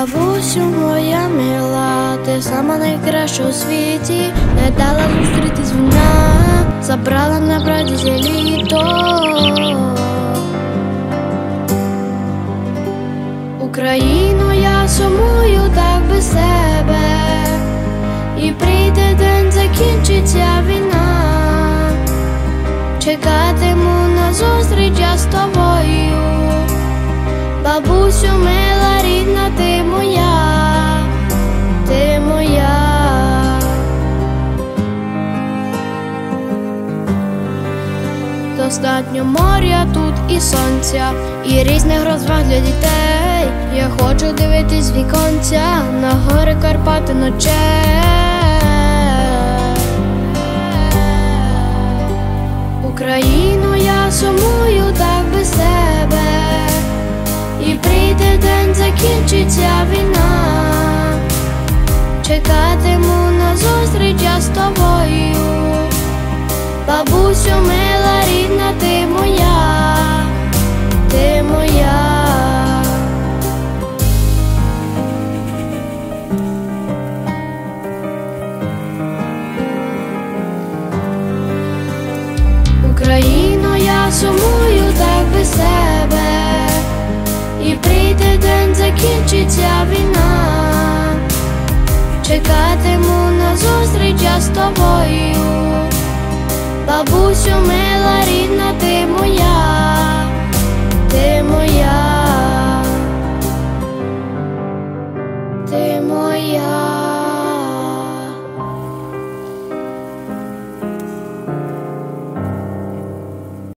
Бабусю моя мила, ти сама найкраща у світі, не дала зустрітись війна, забрала на братці літо. Україно, я сумую так без тебе, і прийде день, закінчиться війна. Чекатиму на зустріч я з тобою. Бабусю мила, рідна, ти моя, ти моя. Достатньо моря тут і сонця, і різних розваг для дітей. Я хочу дивитись з віконця на гори Карпати ночей. Україно, я сумую так без тебе, і прийде день, закінчиться війна. Чекатиму на зустріч я з тобою. Бабусю мила, рідна, ти моя, ти моя. Україно, я сумую так без тебе, і прийде день, закінчиться війна. Чекатиму на зустріч я з тобою. Бабусю мила, рідна, ти моя, ти моя.